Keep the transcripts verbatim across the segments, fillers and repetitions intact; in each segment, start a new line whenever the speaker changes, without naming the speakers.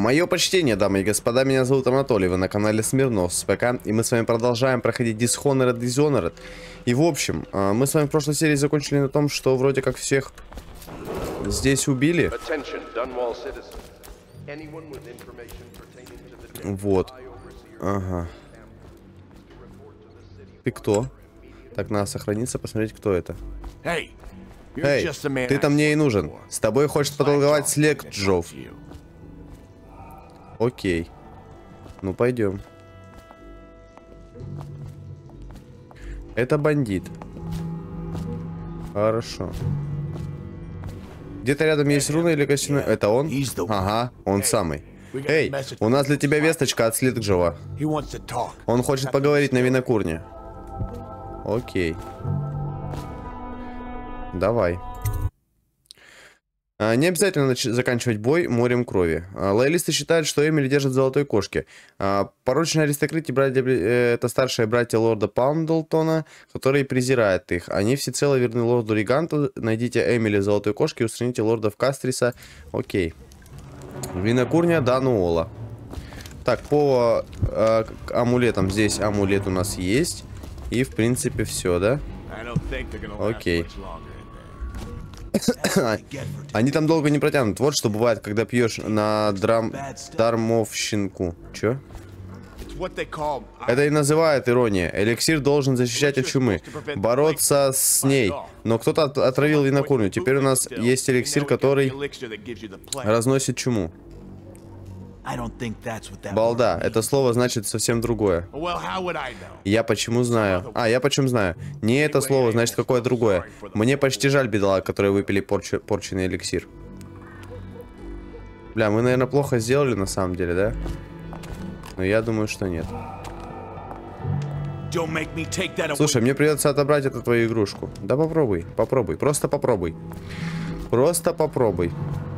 Мое почтение, дамы и господа, меня зовут Анатолий, вы на канале Смирнов с ПК, и мы с вами продолжаем проходить Dishonored Dishonored. И в общем, мы с вами в прошлой серии закончили на том, что вроде как всех здесь убили. Вот. Ага. Ты кто? Так, надо сохраниться, посмотреть, кто это. Эй, ты-то мне и нужен. С тобой хочет потолковать Слэкджов. Окей. Ну, пойдем. Это бандит. Хорошо. Где-то рядом есть руна или костюм. Это он? Ага, он самый. Эй, у нас для тебя весточка от Слэкджова. Он хочет поговорить на винокурне. Окей. Давай. А, не обязательно заканчивать бой морем крови. А, лоялисты считают, что Эмили держит в золотой кошке. А, порочные аристократы, братья, э, это старшие братья лорда Памблтона, которые презирают их. Они всецело верны лорду Риганту. Найдите Эмили в золотой кошке и устраните лордов Кастриса. Окей. Винокурня Дануола. Так, по э, амулетам. Здесь амулет у нас есть. И в принципе все, да? Окей. Они там долго не протянут. Вот что бывает, когда пьешь на драм... дармовщинку. Чё? Это и называют ирония. Эликсир должен защищать от чумы. Бороться с ней. Но кто-то от отравил винокурню. Теперь у нас есть эликсир, который разносит чуму. Балда. Это слово значит совсем другое. Я почему знаю? А, я почему знаю? Не это слово, значит какое другое. Мне почти жаль бедолаг, которые выпили порчу, порченный эликсир. Бля, мы, наверное, плохо сделали на самом деле, да? Но я думаю, что нет. Слушай, мне придется отобрать эту твою игрушку. Да попробуй, попробуй, просто попробуй. Просто попробуй.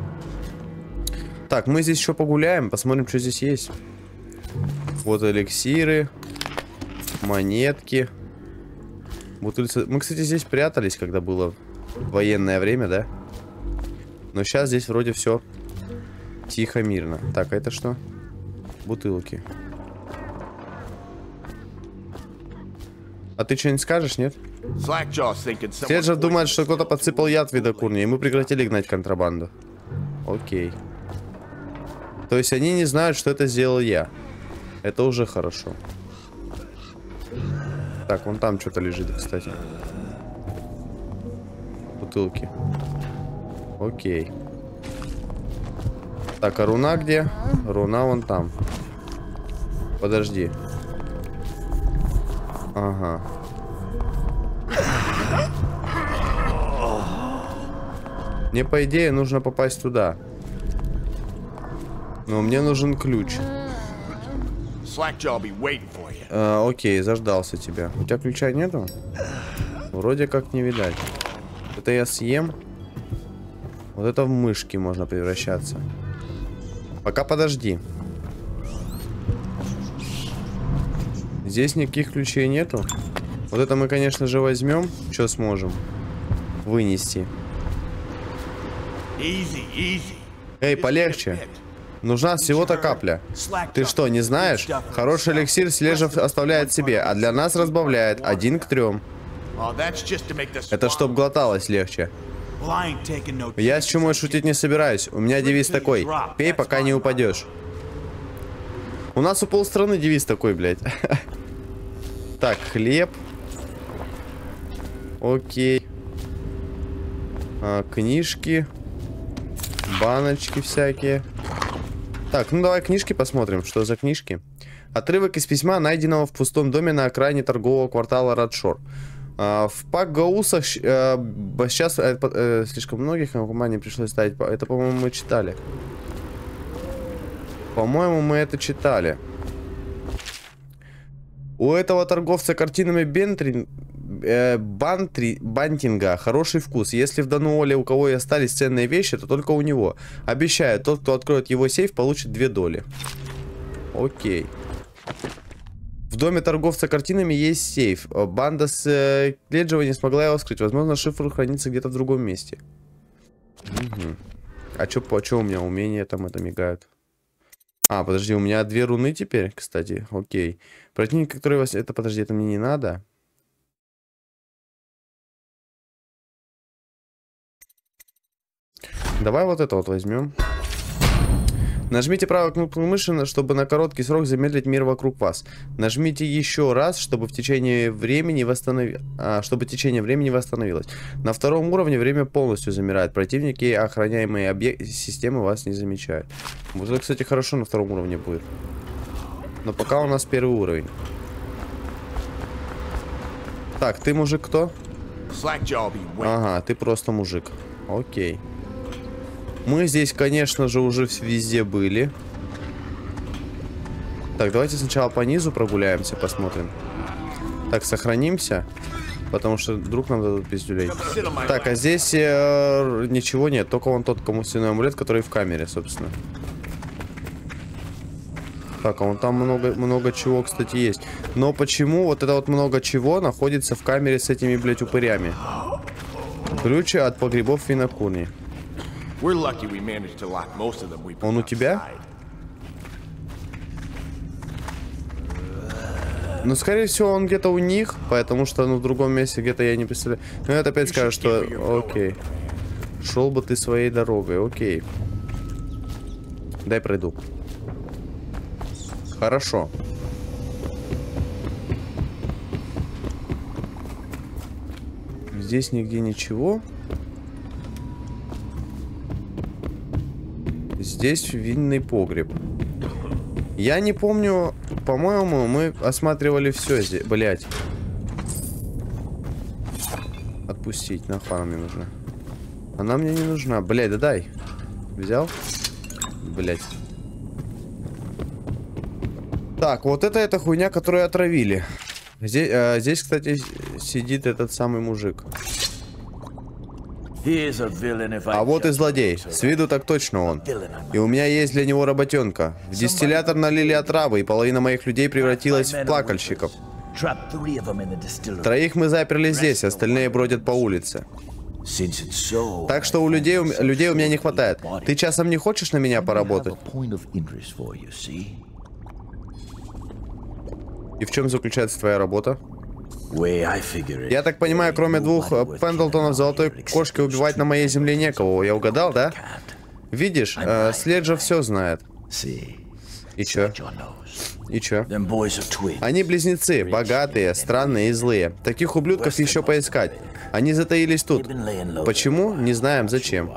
Так, мы здесь еще погуляем, посмотрим, что здесь есть. Вот эликсиры, монетки, бутыльцы. Мы, кстати, здесь прятались, когда было военное время, да? Но сейчас здесь вроде все тихо, мирно. Так, а это что? Бутылки. А ты что-нибудь скажешь, нет? Слэкджов думает, что кто-то подсыпал яд в видокурне, и мы прекратили гнать контрабанду. Окей. То есть они не знают, что это сделал я. Это уже хорошо. Так, вон там что-то лежит, кстати. Бутылки. Окей. Так, а руна где? Руна вон там. Подожди. Ага. Мне, по идее, нужно попасть туда. Но мне нужен ключ. А, окей, заждался тебя. У тебя ключа нету? Вроде как не видать. Это я съем. Вот это в мышки можно превращаться. Пока подожди. Здесь никаких ключей нету. Вот это мы, конечно же, возьмем. Что сможем вынести. Эй, полегче. Нужна всего-то капля. Ты что, не знаешь? Хороший эликсир Слэкджов оставляет себе, а для нас разбавляет один к трем. Это чтоб глоталось легче. Я с чумой шутить не собираюсь. У меня девиз такой. Пей, пока не упадешь. У нас у полстраны девиз такой, блядь. Так, хлеб. Окей. А, книжки. Баночки всякие. Так, ну давай книжки посмотрим, что за книжки. Отрывок из письма, найденного в пустом доме на окраине торгового квартала Радшор. А, в Пак-Гаусах а, сейчас а, а, слишком многих компаний пришлось ставить. Это, по-моему, мы читали. По-моему, мы это читали. У этого торговца картинами Бентри... Э, Бантри... Бантинга хороший вкус. Если в Дануоле у кого и остались ценные вещи, то только у него. Обещаю, тот, кто откроет его сейф, получит две доли. Окей. В доме торговца картинами есть сейф. Банда с Слэкджова не смогла его вскрыть. Возможно, шифр хранится где-то в другом месте. Угу. А чё, по чё у меня умения там это мигают? А, подожди, у меня две руны теперь, кстати. Окей. Противник, который вас... Это, подожди, это мне не надо. Давай вот это вот возьмем. Нажмите правой кнопкой мыши, чтобы на короткий срок замедлить мир вокруг вас. Нажмите еще раз, чтобы в течение времени восстанови... а, чтобы течение времени восстановилось. На втором уровне время полностью замирает. Противники и охраняемые объекты системы вас не замечают. Вот это, кстати, хорошо на втором уровне будет. Но пока у нас первый уровень. Так, ты мужик кто? Ага, ты просто мужик. Окей. Мы здесь, конечно же, уже везде были. Так, давайте сначала по низу прогуляемся, посмотрим. Так, сохранимся. Потому что вдруг нам дадут пиздюлей. Так, а здесь э, ничего нет. Только вон тот коммуникационный амулет, который в камере, собственно. Так, а вон там много, много чего, кстати, есть. Но почему вот это вот много чего находится в камере с этими, блядь, упырями? Ключи от погребов винокурни. Он у тебя? Ну, скорее всего, он где-то у них, потому что, ну, в другом месте где-то я не представляю. Ну, это опять скажет, что... Окей. Шел бы ты своей дорогой, окей. Дай пройду. Хорошо. Здесь нигде ничего. Здесь винный погреб. Я не помню, по-моему, мы осматривали все здесь. Блять. Отпустить, нахуй она мне нужна. Она мне не нужна. Блять, да дай. Взял? Блять. Так, вот это эта хуйня, которую отравили. Здесь, а, здесь, кстати, сидит этот самый мужик. А вот и злодей. С виду так точно он. И у меня есть для него работенка. В дистиллятор налили отравы, и половина моих людей превратилась в плакальщиков. Троих мы заперли здесь, остальные бродят по улице. Так что у людей, у, людей у меня не хватает. Ты часом не хочешь на меня поработать? И в чем заключается твоя работа? Я так понимаю, кроме двух Пендлтонов золотой кошки убивать на моей земле некого. Я угадал, да? Видишь, э, Следжер все знает. И чё? И чё? Они близнецы, богатые, странные и злые. Таких ублюдков еще поискать. Они затаились тут. Почему? Не знаем. Зачем?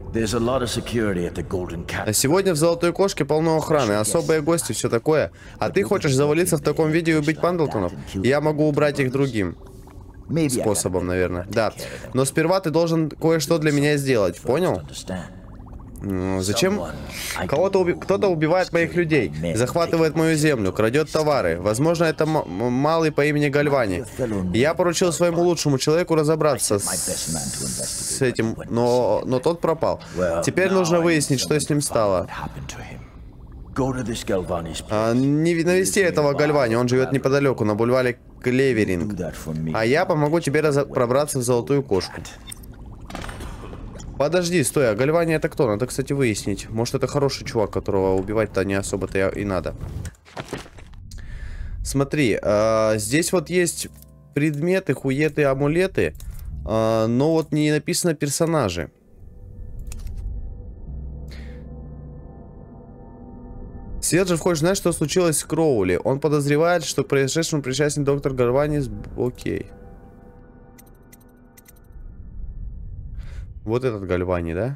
А сегодня в Золотой Кошке полно охраны, особые гости, все такое. А ты хочешь завалиться в таком виде и убить Пендлтонов? Я могу убрать их другим способом, наверное. Да. Но сперва ты должен кое-что для меня сделать, понял? Зачем? Кого-то уби... Кто-то убивает моих людей, захватывает мою землю, крадет товары. Возможно, это малый по имени Гальвани. Я поручил своему лучшему человеку разобраться с, с этим, но... но тот пропал. Теперь нужно выяснить, что с ним стало. А, не навести этого Гальвани, он живет неподалеку, на бульваре Клеверинг. А я помогу тебе раз... пробраться в Золотую Кошку. Подожди, стой, а Гальвани это кто? Надо, кстати, выяснить. Может, это хороший чувак, которого убивать-то не особо-то и надо. Смотри, э, здесь вот есть предметы, хуеты, амулеты, э, но вот не написано персонажи. Следжер хочет знать, что случилось с Кроули. Он подозревает, что к произошедшему причастен доктор Гальвани. Окей. Вот этот Гальвани, да?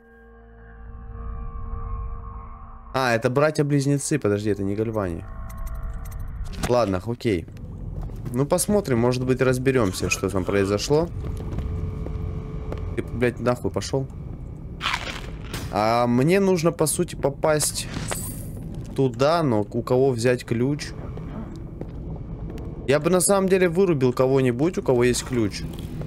А, это братья-близнецы. Подожди, это не Гальвани. Ладно, окей. Ну, посмотрим, может быть, разберемся, что там произошло. Ты, блядь, нахуй пошел. А мне нужно, по сути, попасть туда, но у кого взять ключ? Я бы, на самом деле, вырубил кого-нибудь, у кого есть ключ.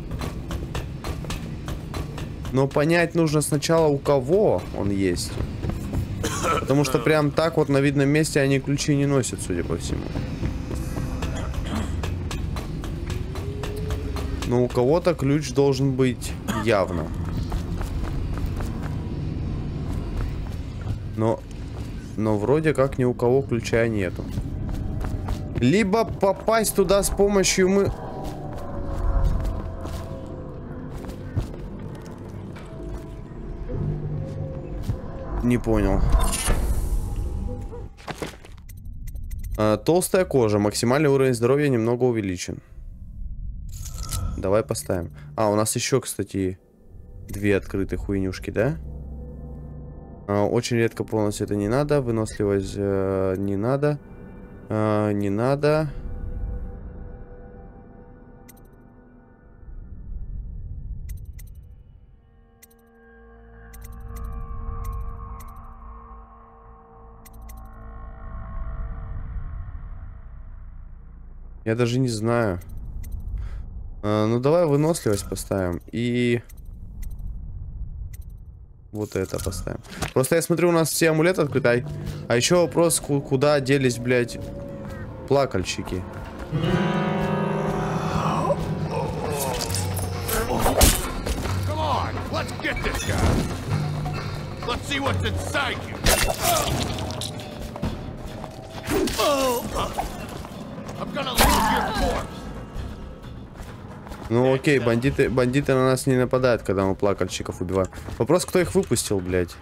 Но понять нужно сначала, у кого он есть. Потому что прям так вот на видном месте они ключи не носят, судя по всему. Но у кого-то ключ должен быть явно. Но Но вроде как ни у кого ключа нету. Либо попасть туда с помощью мы... Не понял. А, толстая кожа. Максимальный уровень здоровья немного увеличен. Давай поставим. А, у нас еще, кстати, две открытые хуйнюшки, да? А, очень редко полностью это не надо. Выносливость э, не надо. А, не надо. Я даже не знаю. А, ну давай выносливость поставим. И вот это поставим. Просто я смотрю, у нас все амулеты открыты. А еще вопрос, куда делись, блядь, плакальщики. Ну окей, бандиты, бандиты на нас не нападают, когда мы плакальщиков убиваем. Вопрос, кто их выпустил, блядь.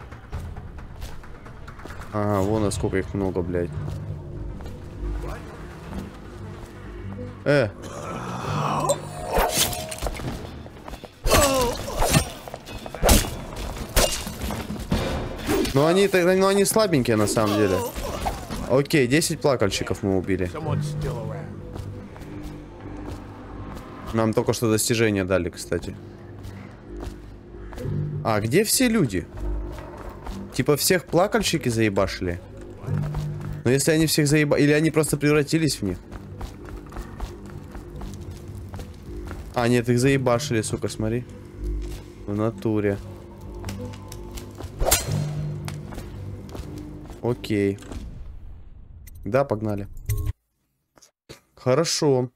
Ага, вон насколько их много, блядь. Э. Ну они, ну они слабенькие на самом деле. Окей, десять плакальщиков мы убили. Нам только что достижения дали, кстати. А где все люди? Типа всех плакальщики заебашили? Но если они всех заебали... Или они просто превратились в них? А, нет, их заебашили, сука, смотри. В натуре. Окей. Да, погнали. Хорошо.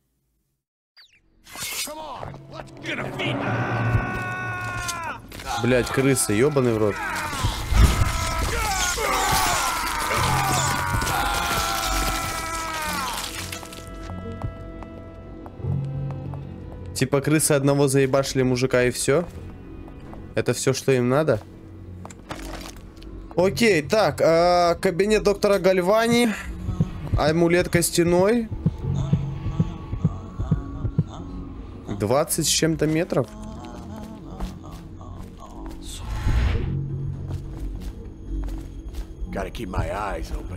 Блять, крысы, ёбаный в рот. Типа крысы одного заебашили мужика и все? Это все, что им надо? Окей, так, э, кабинет доктора Гальвани. Амулет костяной. двадцать с чем-то метров.
Gotta keep my eyes open.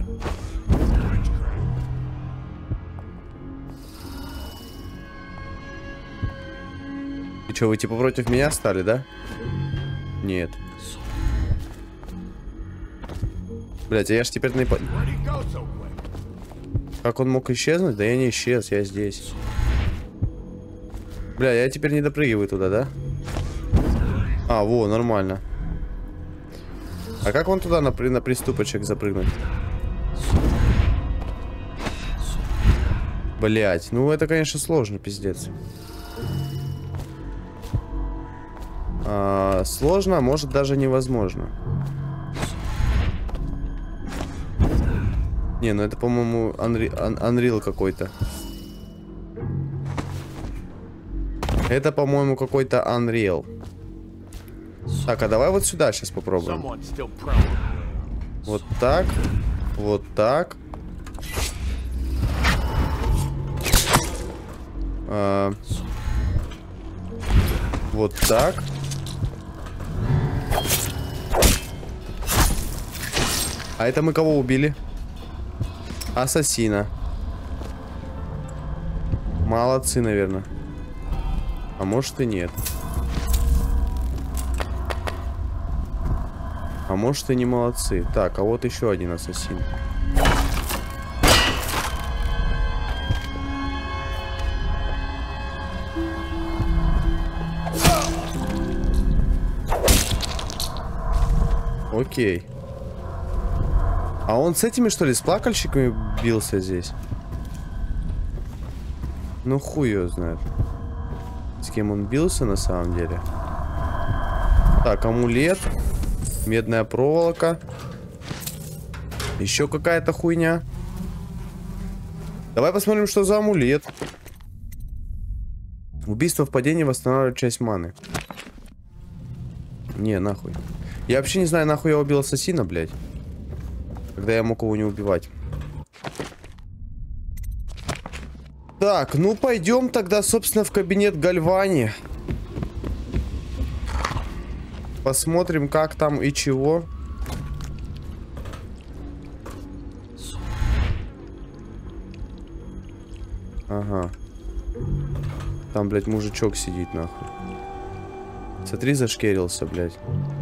И что, вы типа против меня стали, да? Нет. Блять, а я ж теперь не... Как он мог исчезнуть? Да я не исчез, я здесь. Бля, я теперь не допрыгиваю туда, да? А, во, нормально. А как вон туда на, при... на приступочек запрыгнуть? Блять, ну это, конечно, сложно, пиздец. А, сложно, а может даже невозможно. Не, ну это, по-моему, Unreal какой-то. Это, по-моему, какой-то Unreal. Так, а давай вот сюда сейчас попробуем. Вот так. Вот так. А, вот так. А это мы кого убили? Ассасина. Молодцы, наверное. А может и нет. А может и не молодцы. Так, а вот еще один ассасин. Окей. А он с этими, что ли, с плакальщиками бился здесь? Ну, хуй его знает. С кем он бился на самом деле. Так, амулет. Медная проволока. Еще какая-то хуйня. Давай посмотрим, что за амулет. Убийство в падении восстанавливает часть маны. Не, нахуй. Я вообще не знаю, нахуй я убил ассасина, блядь. Когда я мог его не убивать. Так, ну пойдем тогда, собственно, в кабинет Гальвани. Посмотрим, как там и чего. Ага. Там, блядь, мужичок сидит, нахуй. Смотри, зашкерился, блядь.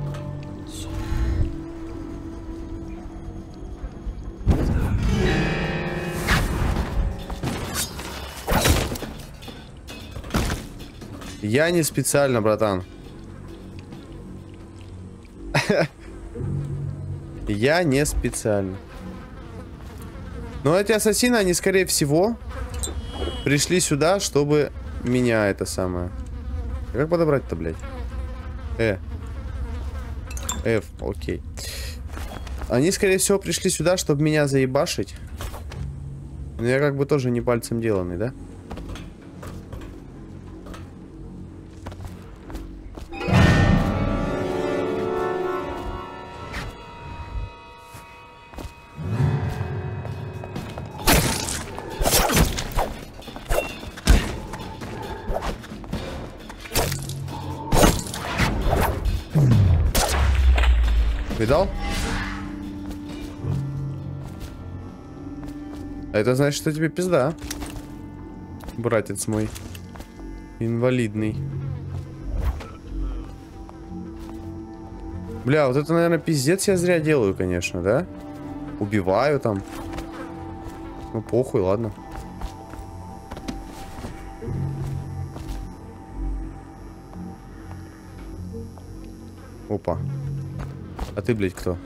Я не специально, братан. Я не специально. Но эти ассасины, они, скорее всего, пришли сюда, чтобы меня это самое... Как подобрать-то, блядь? Э. F, окей. Они, скорее всего, пришли сюда, чтобы меня заебашить. Но я как бы тоже не пальцем деланный, да? Видал? Это значит, что тебе пизда. Братец мой. Инвалидный. Бля, вот это, наверное, пиздец я зря делаю, конечно, да? Убиваю там. Ну, похуй, ладно. Опа. А ты, блядь, кто?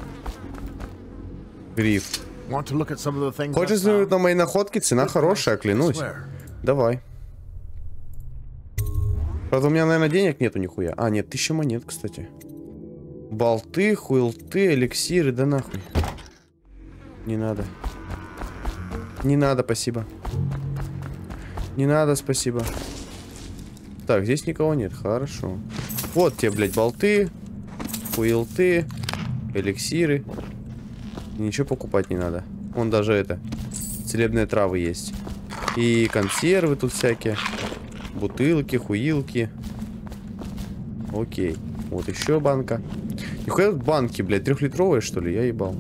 Гриф. Хочешь взглянуть на мои находки? Цена хорошая, клянусь. Давай. Правда, у меня, наверное, денег нету нихуя. А, нет, тысяча монет, кстати. Болты, хуилты, эликсиры, да нахуй. Не надо. Не надо, спасибо. Не надо, спасибо. Так, здесь никого нет, хорошо. Вот те, блядь, болты, хуилты, эликсиры. Ничего покупать не надо. Вон даже это. Целебные травы есть. И консервы тут всякие. Бутылки, хуилки. Окей. Вот еще банка. Нихуя тут банки, блядь, трехлитровые, что ли? Я ебал.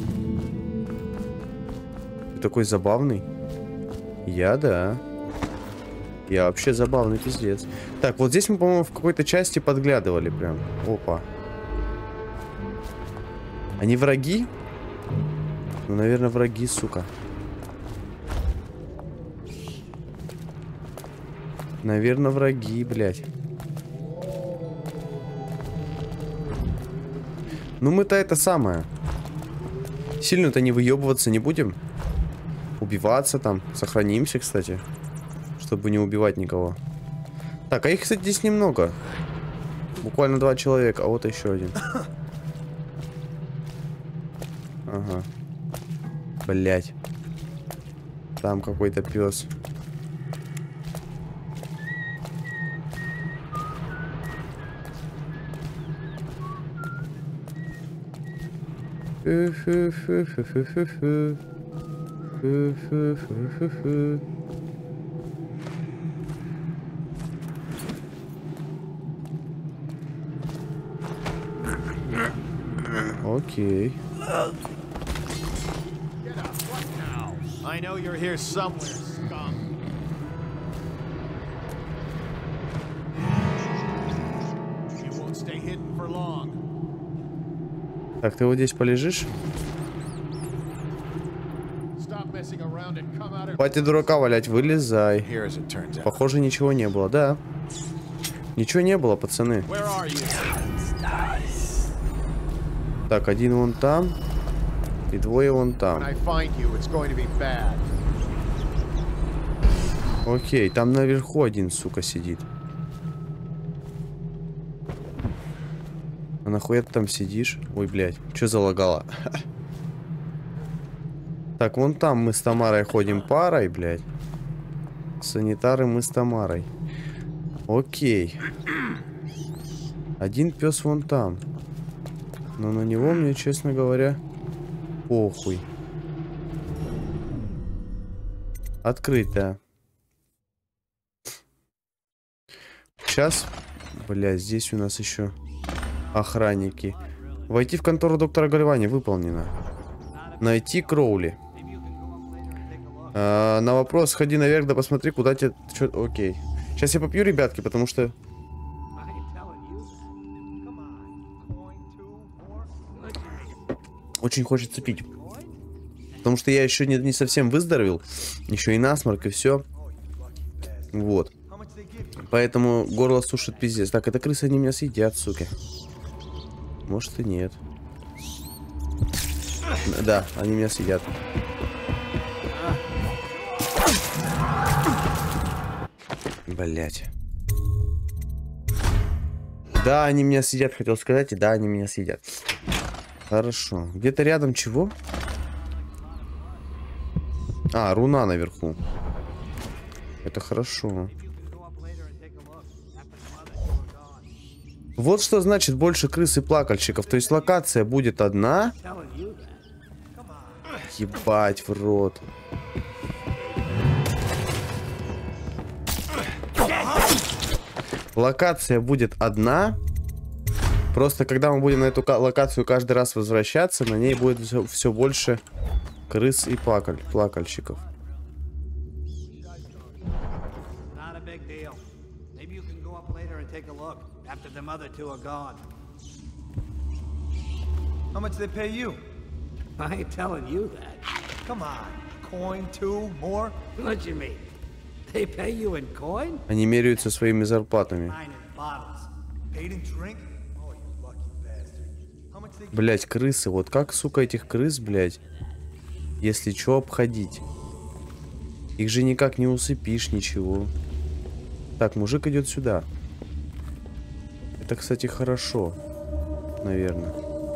Ты такой забавный. Я, да. Я вообще забавный пиздец. Так, вот здесь мы, по-моему, в какой-то части подглядывали прям. Опа. Они враги? Ну, наверное, враги, сука. Наверное, враги, блядь. Ну, мы-то это самое. Сильно-то не выебываться не будем. Убиваться там. Сохранимся, кстати. Чтобы не убивать никого. Так, а их, кстати, здесь немного. Буквально два человека. А вот еще один. Ага. Блять. Там какой-то пес. Окей.
I know you're here somewhere, scum. You won't stay hidden for long.
Так, ты вот здесь полежишь? Хватит дурака валять, вылезай. Похоже, ничего не было, да. Ничего не было, пацаны. Так, один вон там. И двое вон там. Окей, там наверху один, сука, сидит. А нахуя ты там сидишь? Ой, блядь, что залагало? Так, вон там мы с Тамарой ходим парой, блядь. Санитары мы с Тамарой. Окей. Один пес вон там. Но на него мне, честно говоря, похуй. Открыто. Сейчас, блядь, здесь у нас еще охранники. Войти в контору доктора Гальвани выполнено. Найти Кроули. А, на вопрос сходи наверх, да посмотри, куда тебе... Чё... Окей. Сейчас я попью, ребятки, потому что... Очень хочется пить. Потому что я еще не, не совсем выздоровел. Еще и насморк, и все. Вот. Поэтому горло сушит пиздец. Так, это крысы, они меня съедят, сука. Может и нет. Да, они меня съедят. Блять. Да, они меня съедят, хотел сказать. И да, они меня съедят. Хорошо. Где-то рядом чего? А, руна наверху. Это хорошо. Вот что значит больше крыс и плакальщиков. То есть локация будет одна. Ебать в рот. Локация будет одна. Просто когда мы будем на эту локацию каждый раз возвращаться, на ней будет все, все больше крыс и плакаль, плакальщиков.
How much they pay you?
I ain't telling you that.
Come on, coin, two, more?
What you mean? They pay you in coin?
Они меряются своими зарплатами.
Mine in bottles.
Paid in drink? Oh, you lucky bastard. How much they give?
Блять, крысы. Вот как, сука, этих крыс, блять, если чё, обходить? Их же никак не усыпишь, ничего. Так, мужик идет сюда. Это, кстати, хорошо. Наверное.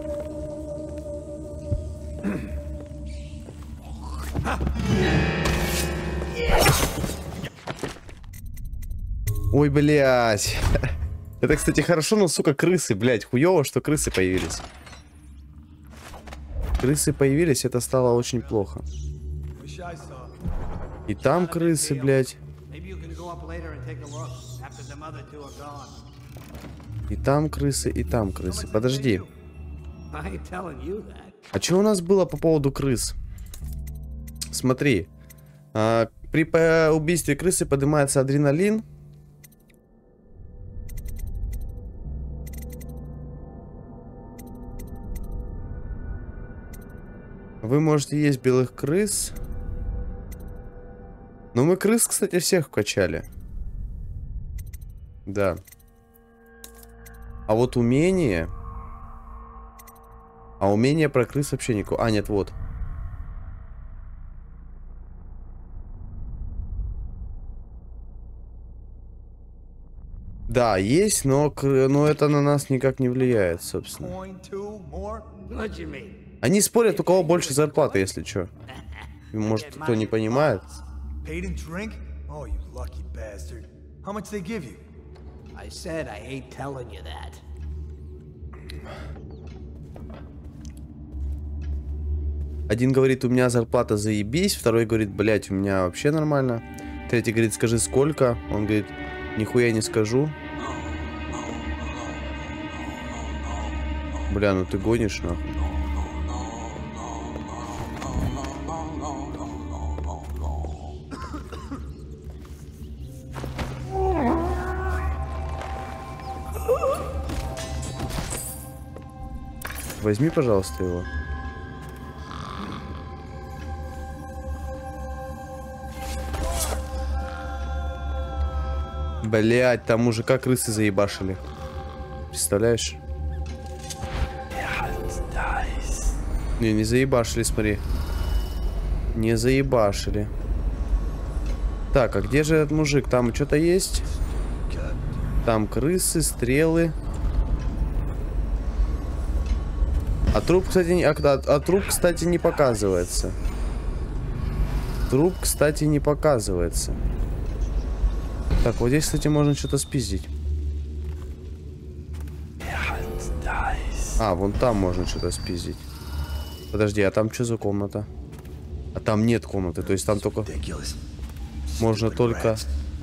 Ой, блядь. Это, кстати, хорошо, но, сука, крысы, блядь. Хуёво, что крысы появились. Крысы появились, это стало очень плохо. И там крысы, блядь. И там крысы, и там крысы. Подожди. А что у нас было по поводу крыс? Смотри. А, при убийстве крысы поднимается адреналин. Вы можете есть белых крыс. Но мы крыс, кстати, всех вкачали. Да. А вот умение... А умение про крыс вообще никакого... А, нет, вот. Да, есть, но, но это на нас никак не влияет, собственно. Они спорят, у кого больше зарплаты, если что. Может, кто не понимает. Один говорит, у меня зарплата заебись. Второй говорит, блять, у меня вообще нормально. Третий говорит, скажи сколько. Он говорит, нихуя не скажу. Бля, ну ты гонишь, нахуй. Возьми, пожалуйста, его. Блять, там мужика крысы заебашили. Представляешь? Не, не заебашили, смотри. Не заебашили. Так, а где же этот мужик? Там что-то есть? Там крысы, стрелы. А труп, кстати, не, а, а, а труп, кстати, не показывается. Труп, кстати, не показывается. Так, вот здесь, кстати, можно что-то спиздить. А, вон там можно что-то спиздить. Подожди, а там что за комната? А там нет комнаты, то есть там только... Можно только...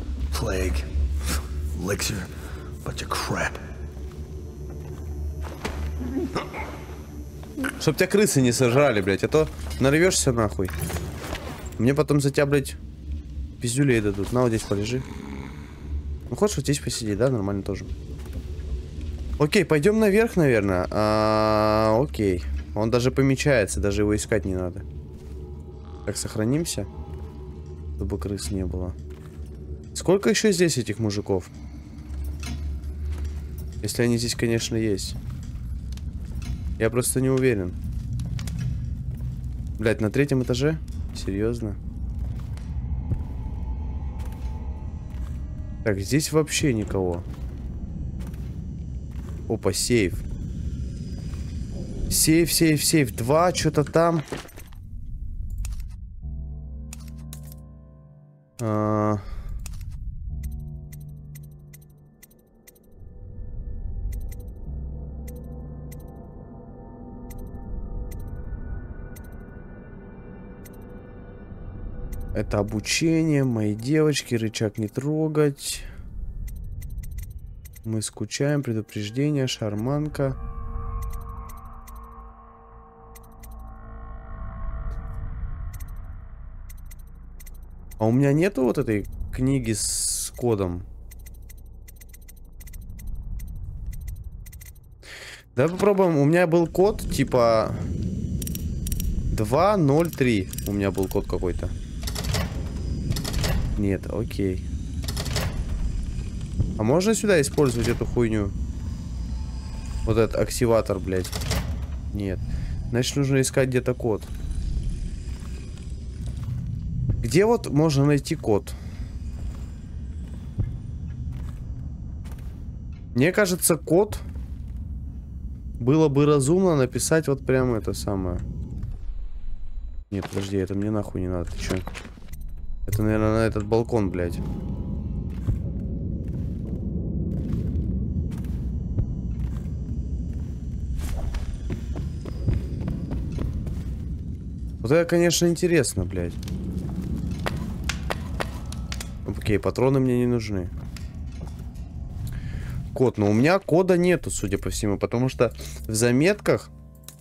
Чтоб тебя крысы не сожрали, блядь, а то нарвешься нахуй. Мне потом за тебя, блядь, пиздюлей дадут. На, вот здесь полежи. Ну, хочешь вот здесь посиди, да? Нормально тоже. Окей, пойдем наверх, наверное. А, окей. Он даже помечается, даже его искать не надо. Так, сохранимся. Чтобы крыс не было. Сколько еще здесь этих мужиков? Если они здесь, конечно, есть. Я просто не уверен. Блять, на третьем этаже? Серьезно? Так, здесь вообще никого. Опа, сейф. Сейф, сейф, сейф. Два, что-то там. А... Это обучение, мои девочки, рычаг не трогать. Мы скучаем, предупреждение, шарманка. А у меня нету вот этой книги с кодом. Давай попробуем. У меня был код типа два ноль три. У меня был код какой-то. Нет, окей. А можно сюда использовать эту хуйню? Вот этот активатор, блядь. Нет. Значит, нужно искать где-то код. Где вот можно найти код? Мне кажется, код было бы разумно написать вот прямо это самое. Нет, подожди, это мне нахуй не надо. Ты чё? Это, наверное, на этот балкон, блядь. Вот это, конечно, интересно, блядь. Окей, патроны мне не нужны. Код. Но у меня кода нету, судя по всему. Потому что в заметках...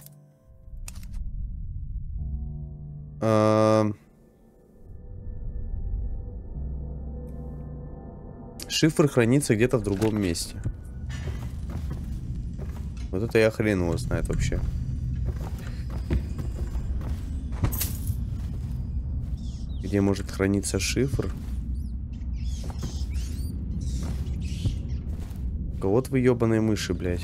Э Шифр хранится где-то в другом месте. Вот это я хрен его знает вообще. Где может храниться шифр? Вот вы ебаные мыши, блядь.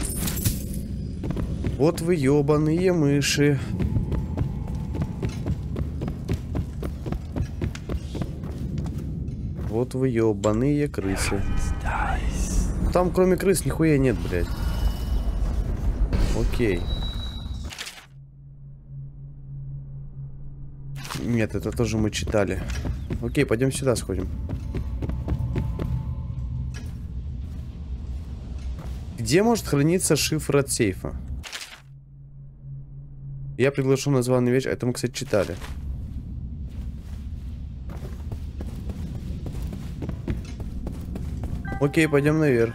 Вот вы ебаные мыши. Вот вы ебаные крысы. Там кроме крыс нихуя нет, блядь. Окей. Нет, это тоже мы читали. Окей, пойдем сюда сходим. Где может храниться шифр от сейфа? Я приглашен на званый вечер. Это мы, кстати, читали. Окей, пойдем наверх.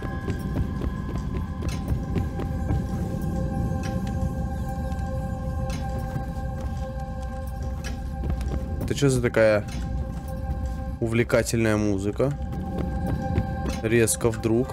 Это что за такая увлекательная музыка? Резко вдруг.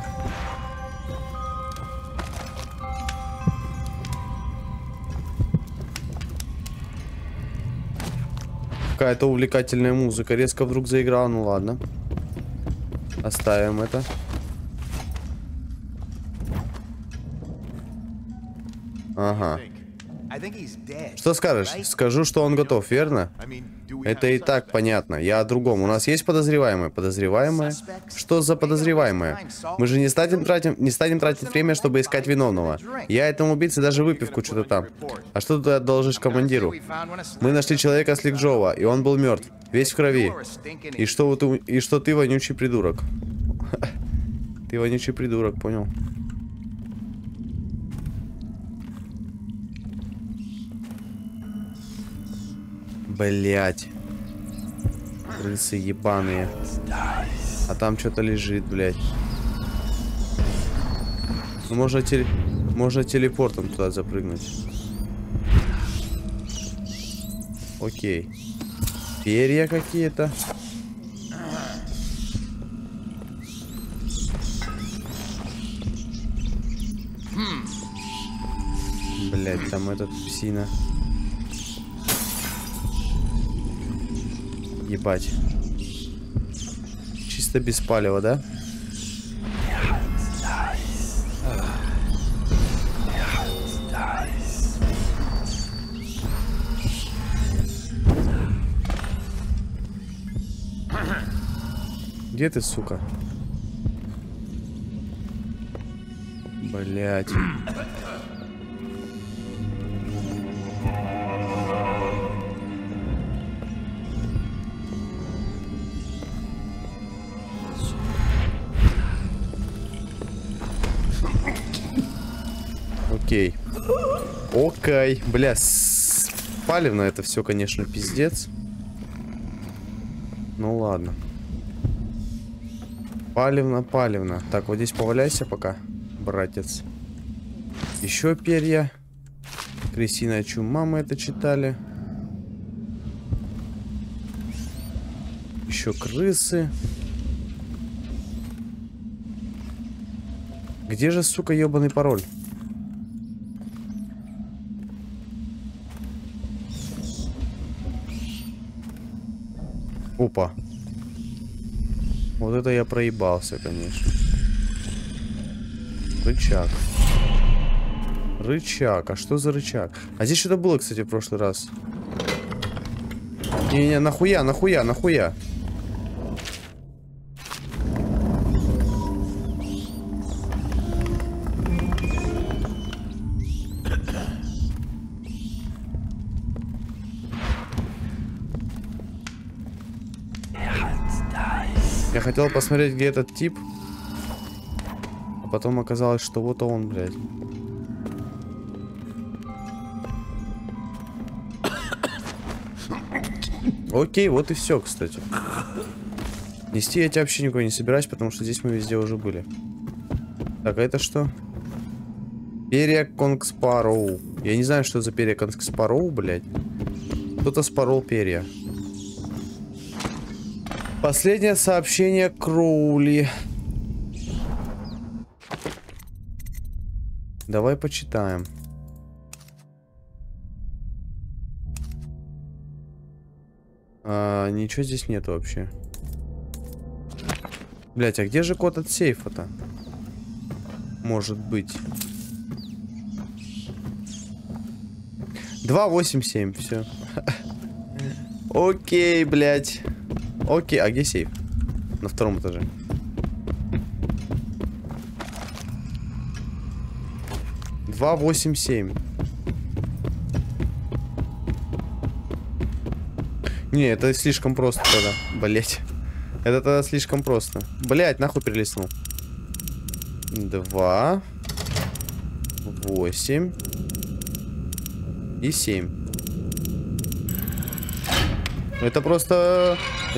Какая-то увлекательная музыка. Резко вдруг заиграла. Ну ладно. Оставим это. Ага. Что скажешь? Скажу, что он готов, верно? Это и так понятно. Я о другом. У нас есть подозреваемые. Подозреваемые? Что за подозреваемые? Мы же не станем тратить, не станем тратить время, чтобы искать виновного. Я этому убийце даже выпивку что-то там. А что ты одолжишь командиру? Мы нашли человека с Ликджоува, и он был мертв. Весь в крови. И что, вот, и что ты вонючий придурок. Ты вонючий придурок, понял? Блять. Крысы ебаные. А там что-то лежит, блять. Ну, можно, теле... можно телепортом туда запрыгнуть. Окей. Перья какие-то. Блять, там этот псина. Ебать. Чисто без палева, да? Где ты, сука? Блять. Окей. Окей. Бля, палевно это все, конечно, пиздец. Ну ладно. Палевно, палевно. Так, вот здесь поваляйся пока, братец. Еще перья. Крысиная чума, мы это читали. Еще крысы. Где же, сука, ебаный пароль? Опа. Вот это я проебался, конечно. Рычаг. Рычаг. А что за рычаг? А здесь что-то было, кстати, в прошлый раз. Не-не, нахуя, нахуя, нахуя. Я хотел посмотреть, где этот тип. А потом оказалось, что вот он, блядь. Окей, вот и все, кстати. Нести я тебя вообще никуда не собираюсь, потому что здесь мы везде уже были. Так, а это что? Перья Конгспароу. Я не знаю, что за перья Конгспароу, блядь. Кто-то спорол перья. Последнее сообщение Кроули. Давай почитаем. А, ничего здесь нет вообще. Блять, а где же код от сейфа-то? Может быть. два восемь семь, все. Окей, блять. Окей, а где сейф? На втором этаже. два восемь семь. Не, это слишком просто тогда. Блять. Это тогда слишком просто. Блять, нахуй перелистнул. Два. Восемь. И семь. Это просто...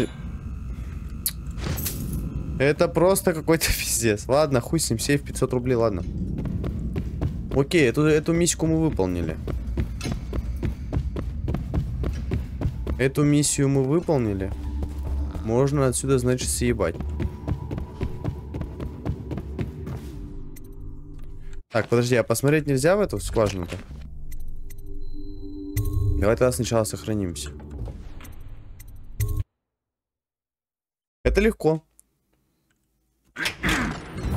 Это просто какой-то пиздец. Ладно, хуй с ним, сейф пятьсот рублей, ладно. Окей, эту, эту миссию мы выполнили. Эту миссию мы выполнили. Можно отсюда, значит, съебать. Так, подожди, а посмотреть нельзя в эту скважину-то? Давай тогда сначала сохранимся. Это легко.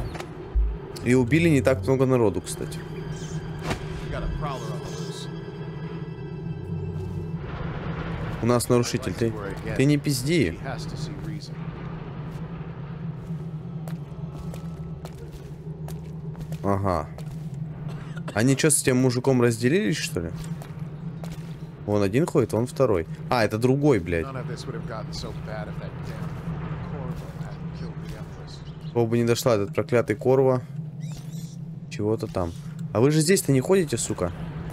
И убили не так много народу, кстати. У нас нарушитель. Ты, ты не пизди. Ага. Они что, с тем мужиком разделились, что ли? Он один ходит, он второй. А, это другой, блядь. Кого бы не дошла, этот проклятый Корва. Чего-то там. А вы же здесь-то не ходите, сука?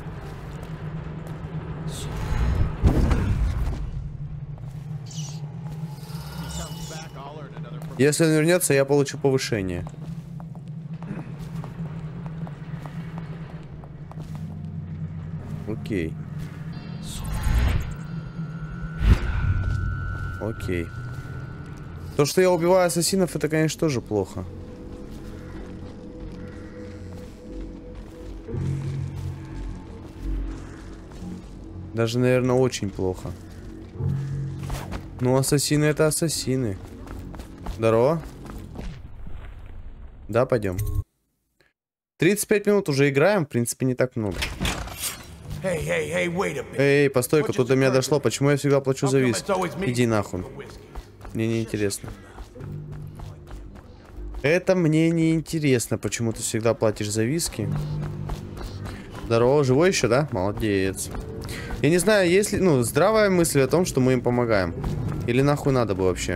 Если он вернется, я получу повышение. Окей. Окей. То, что я убиваю ассасинов, это, конечно, тоже плохо. Даже, наверное, очень плохо. Ну, ассасины — это ассасины. Здорово. Да, пойдем. тридцать пять минут уже играем, в принципе, не так много. Эй, постой-ка, тут до меня дошло. Почему я всегда плачу за виски? Иди нахуй. Мне не интересно. Это мне не интересно, почему ты всегда платишь за виски. Здорово, живой еще, да? Молодец. Я не знаю, есть ли, ну, здравая мысль о том, что мы им помогаем. Или нахуй надо бы вообще.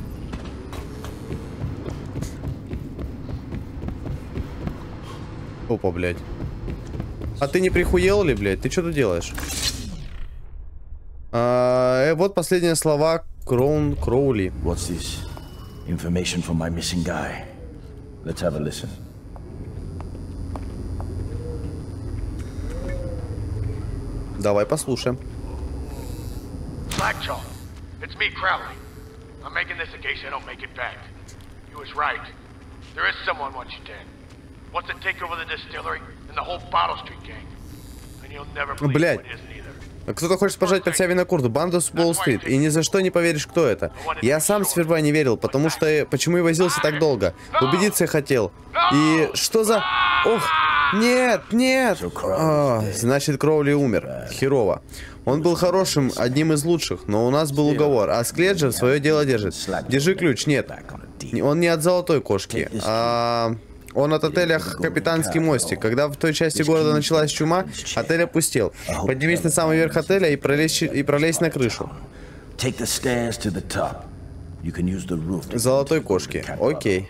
Опа, блядь. А ты не прихуел ли, блядь? Ты что тут делаешь? А, э, вот последние слова Кроун Кроули.
What's this? Information from my missing guy. Let's have a listen.
Давай послушаем.
Blackjaw, it's me, Crowley. I'm making this in case I don't make it back. You was right. There is someone wants you dead. Wants to take over the distillery and the whole Bottle Street gang. And you'll never believe
Блядь.
what it isn't either.
Кто-то хочет пожать под себя винокурду, банду с Уолл-стрит, и ни за что не поверишь, кто это. Я сам сперва не верил, потому что... Почему я возился так долго? Убедиться я хотел. И что за... Ох, нет, нет! О, значит, Кроули умер. Херово. Он был хорошим, одним из лучших, но у нас был уговор. А Скледжер свое дело держит. Держи ключ, нет. Он не от Золотой Кошки, а... Он от отеля Капитанский мостик. Когда в той части города началась чума, отель опустел. Поднимись на самый верх отеля и пролезь, и пролезь на крышу. Золотой Кошки. Окей.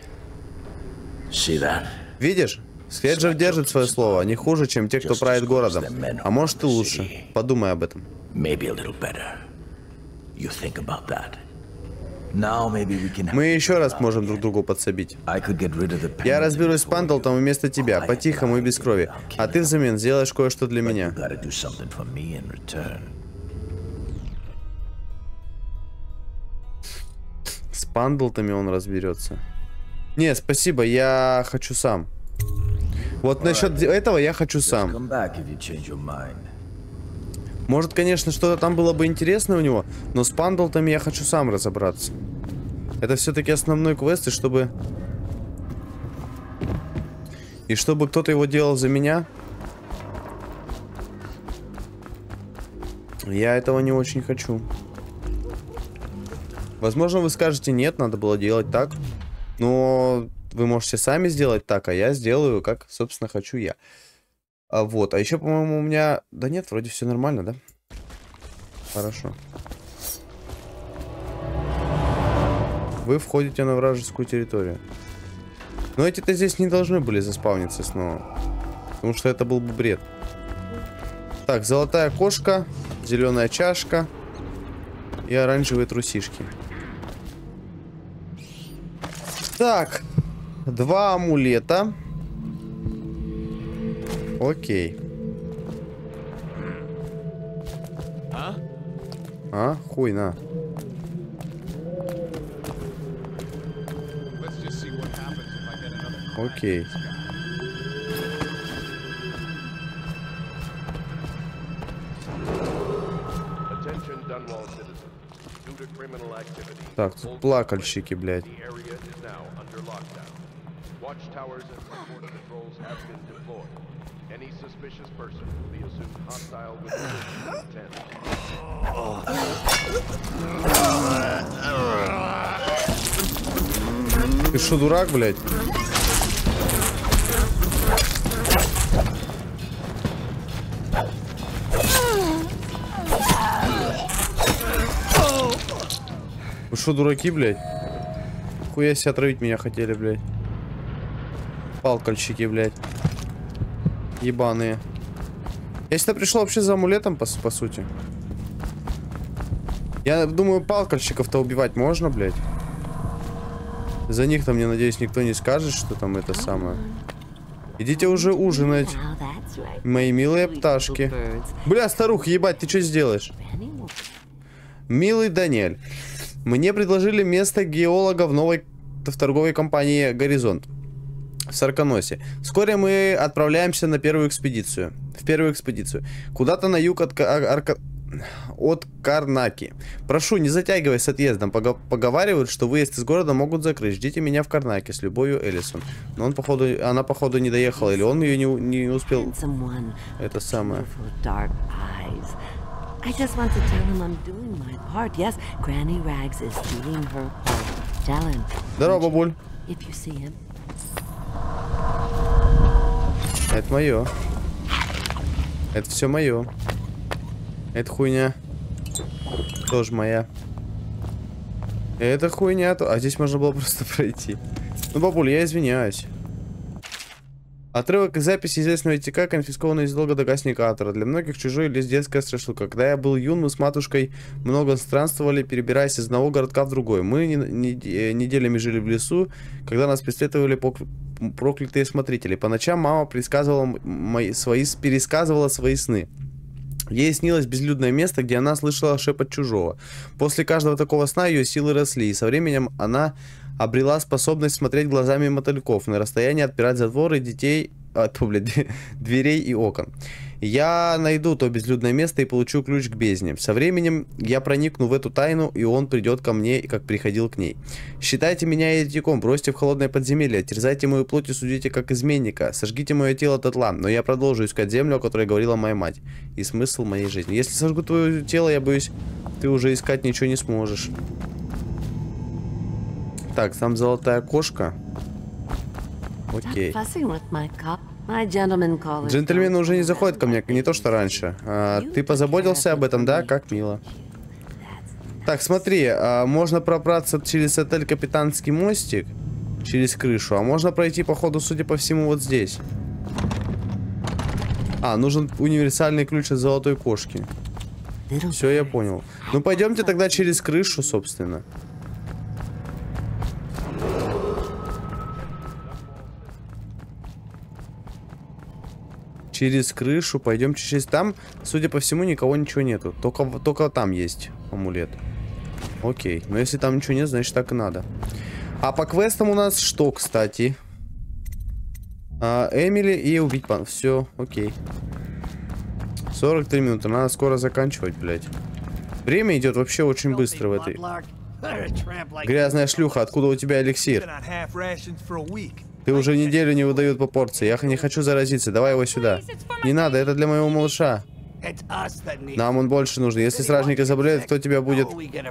Видишь? Скледжер держит свое слово. Не хуже, чем те, кто правит городом. А может и лучше. Подумай об этом. Мы еще раз можем друг другу подсобить. Я разберусь с Пандлтоном вместо тебя, по-тихому и без крови. А ты взамен сделаешь кое-что для меня. С Пандлтами он разберется. Не, спасибо, я хочу сам. Вот насчет этого я хочу сам. Может, конечно, что-то там было бы интересно у него, но с Пандлтами я хочу сам разобраться. Это все-таки основной квест, и чтобы... И чтобы кто-то его делал за меня... Я этого не очень хочу. Возможно, вы скажете, нет, надо было делать так. Но вы можете сами сделать так, а я сделаю, как, собственно, хочу я. А вот, а еще, по-моему, у меня... Да нет, вроде все нормально, да? Хорошо. Вы входите на вражескую территорию. Но эти-то здесь не должны были заспавниться снова. Потому что это был бы бред. Так, золотая кошка, зеленая чашка и оранжевые трусишки. Так, два амулета. Окей.
А?
А? Хуй, на. Окей. Так, тут плакальщики, блядь.
Watchtowers and support patrols have been deployed. Any suspicious person will be assumed hostile within ten.
Ты шо, дурак, блядь? Вы шо, дураки, блядь? Хуя себе отравить меня хотели, блядь. Палкальщики, блядь. Ебаные. Я сюда пришел вообще за амулетом, по, по сути. Я думаю, палкальщиков-то убивать можно, блядь. За них-то, мне надеюсь, никто не скажет, что там это самое. Идите уже ужинать, мои милые пташки. Бля, старуха, ебать, ты что сделаешь? Милый Даниэль, мне предложили место геолога в новой в торговой компании «Горизонт» в Сарконосе. Вскоре мы отправляемся на первую экспедицию. В первую экспедицию. Куда-то на юг от, Арка... от Карнаки. Прошу, не затягивай с отъездом. Пога... Поговаривают, что выезд из города могут закрыть. Ждите меня в Карнаке. С любовью, Элисон. Но он, походу, она, походу, не доехала. Или он ее не, не успел. Это самое.
I just want to tell him I'm doing my part. Yes, Granny Rags is doing her part. Tell him.
Здорово, бабуль.
If you see him.
Это мое. Это все мое. Это хуйня. Тоже моя. Это хуйня. А здесь можно было просто пройти. Ну, бабуль, я извиняюсь. Отрывок из записи известного ИТК, конфискованный из долгодагасника автора. Для многих чужой или детская страшилка. Когда я был юн, мы с матушкой много странствовали, перебираясь из одного городка в другой. Мы не, не, неделями жили в лесу, когда нас преследовали проклятые смотрители. По ночам мама предсказывала мои, свои, пересказывала свои сны. Ей снилось безлюдное место, где она слышала шепот чужого. После каждого такого сна ее силы росли, и со временем она обрела способность смотреть глазами мотыльков на расстоянии, отпирать затворы детей, а, то, блядь, дверей и окон. Я найду то безлюдное место и получу ключ к бездне. Со временем я проникну в эту тайну, и он придет ко мне, как приходил к ней. Считайте меня еретиком, бросьте в холодное подземелье, терзайте мою плоть и судите как изменника, сожгите мое тело дотла, но я продолжу искать землю, о которой говорила моя мать, и смысл моей жизни. Если сожгу твое тело, я боюсь, ты уже искать ничего не сможешь. Так, там золотая кошка. Окей. Джентльмены уже не заходят ко мне, не то что раньше. А, ты позаботился об этом, да? Как мило. Так, смотри, а, можно пробраться через отель Капитанский мостик, через крышу, а можно пройти, походу, судя по всему, вот здесь. А, нужен универсальный ключ от золотой кошки. Все, я понял. Ну, пойдемте тогда через крышу, собственно. Через крышу пойдем через там. Судя по всему, никого ничего нету. Только, только там есть амулет. Окей. Но если там ничего нет, значит так и надо. А по квестам у нас что, кстати? А, Эмили и убить пан. Все, окей. сорок три минуты. Надо скоро заканчивать, блядь. Время идет вообще очень быстро в этой. Грязная шлюха, откуда у тебя эликсир? Ты уже неделю не выдают по порции. Я не хочу заразиться. Давай его сюда. Не надо, это для моего малыша. Нам он больше нужен. Если стражники заболеют, кто тебя будет...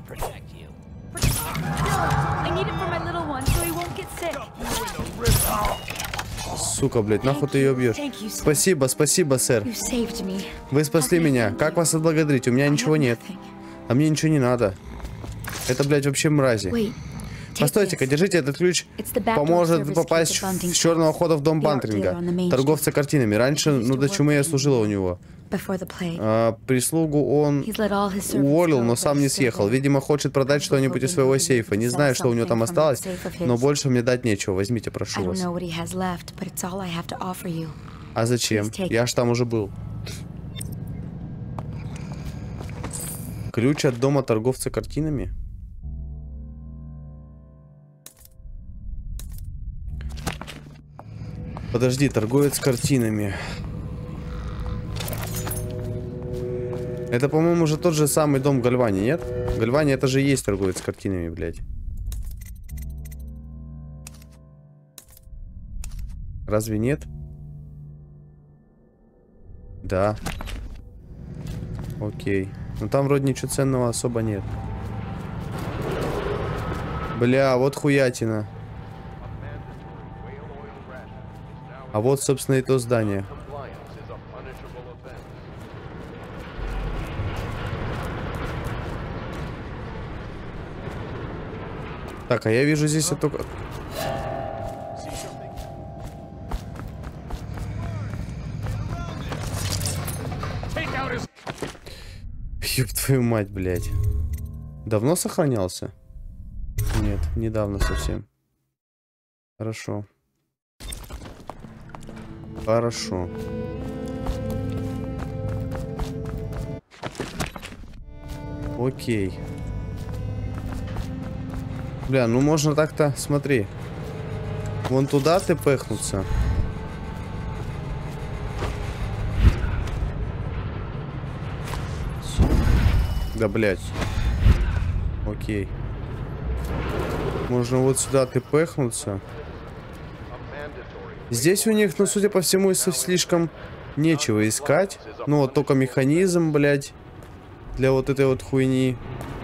Сука, блядь, нахуй ты ее бьешь? Спасибо, спасибо, сэр. Вы спасли меня. Как вас отблагодарить? У меня ничего нет. А мне ничего не надо. Это, блядь, вообще мрази. Постойте-ка, держите этот ключ. Поможет попасть с черного хода в дом Бантеринга, торговца картинами. Раньше, ну до чумы я служила у него. А, прислугу он уволил, но сам не съехал. Видимо, хочет продать что-нибудь из своего сейфа. Не знаю, что у него там осталось, но больше мне дать нечего. Возьмите, прошу вас. А зачем? Я ж там уже был. Ключ от дома торговца картинами? Подожди, торговец картинами. Это, по-моему, уже тот же самый дом в Гальване, нет? В Гальване это же есть торговец картинами, блядь. Разве нет? Да. Окей. Ну там вроде ничего ценного особо нет. Бля, вот хуятина. А вот, собственно, и то здание. Так, а я вижу здесь вот только... Ёб твою мать, блядь. Давно сохранялся? Нет, недавно совсем. Хорошо. Хорошо. Окей. Бля, ну можно так-то, смотри. Вон туда ты пыхнуться. Да, блядь. Окей. Можно вот сюда ты пыхнуться. Здесь у них, ну, судя по всему, слишком нечего искать. Ну, вот только механизм, блядь, для вот этой вот хуйни.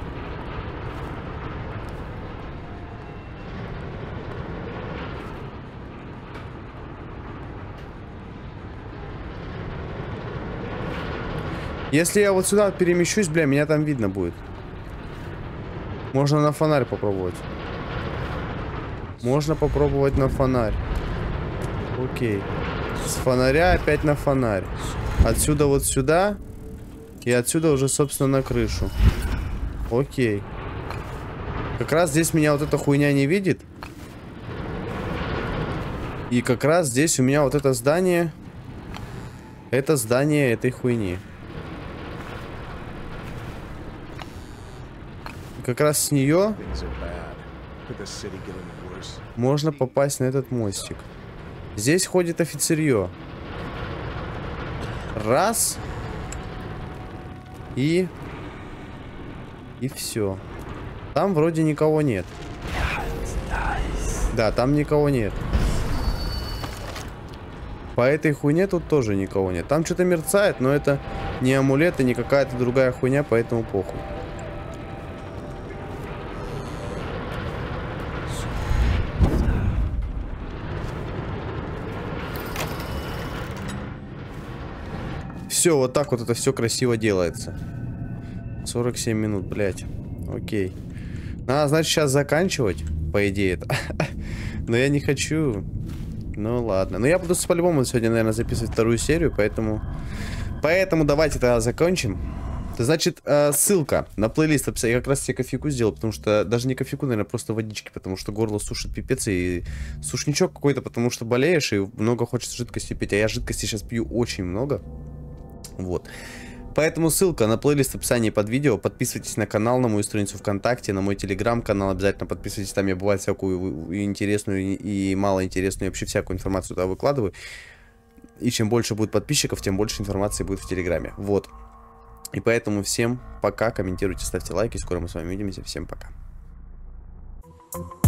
Если я вот сюда перемещусь, бля, меня там видно будет. Можно на фонарь попробовать. Можно попробовать на фонарь. Окей. С фонаря опять на фонарь. Отсюда вот сюда. И отсюда уже, собственно, на крышу. Окей. Как раз здесь меня вот эта хуйня не видит. И как раз здесь у меня вот это здание. Это здание этой хуйни. Как раз с нее можно попасть на этот мостик. Здесь ходит офицерье. Раз. И... И все. Там вроде никого нет. Да, там никого нет. По этой хуйне тут тоже никого нет. Там что-то мерцает, но это не амулет и не какая-то другая хуйня, поэтому похуй. Все, вот так вот это все красиво делается. сорок семь минут, блядь. Окей. Надо, значит, сейчас заканчивать, по идее. Но я не хочу. Ну ладно. Но я буду по-любому сегодня, наверное, записывать вторую серию, поэтому... Поэтому давайте тогда закончим. Значит, ссылка на плейлист. Я как раз себе кофейку сделал, потому что... Даже не кофейку, наверное, просто водички, потому что горло сушит пипец. И сушничок какой-то, потому что болеешь и много хочется жидкости пить. А я жидкости сейчас пью очень много. Вот. Поэтому ссылка на плейлист в описании под видео. Подписывайтесь на канал, на мою страницу ВКонтакте, на мой телеграм-канал. Обязательно подписывайтесь. Там я бывает всякую интересную и малоинтересную, и вообще всякую информацию туда выкладываю. И чем больше будет подписчиков, тем больше информации будет в телеграме. Вот. И поэтому всем пока. Комментируйте, ставьте лайки. Скоро мы с вами увидимся. Всем пока.